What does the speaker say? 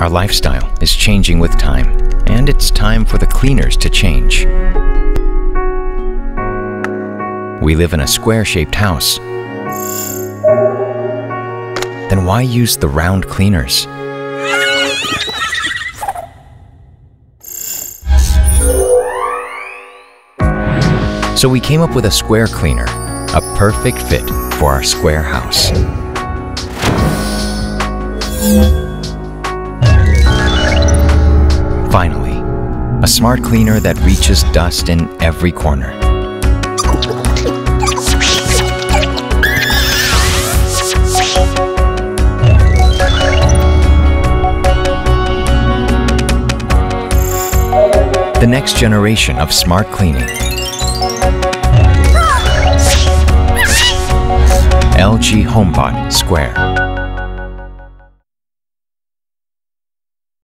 Our lifestyle is changing with time, and it's time for the cleaners to change. We live in a square-shaped house. Then why use the round cleaners? So we came up with a square cleaner, a perfect fit for our square house. Finally, a smart cleaner that reaches dust in every corner. The next generation of smart cleaning. LG HomBot Square.